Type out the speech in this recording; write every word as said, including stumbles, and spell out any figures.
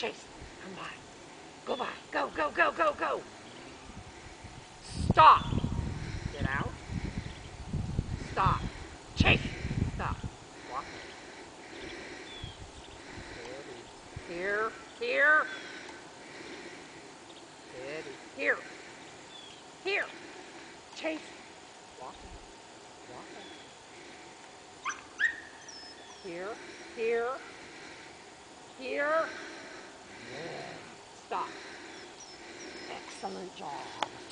Chase. Come by. Go by. Go, go, go, go, go. Stop. Get out. Stop. Chase. Stop. Walk. Here. Here. Steady. Here. Here. Chase. Walk. Walk. Here. Here. Here. Stop. Excellent job.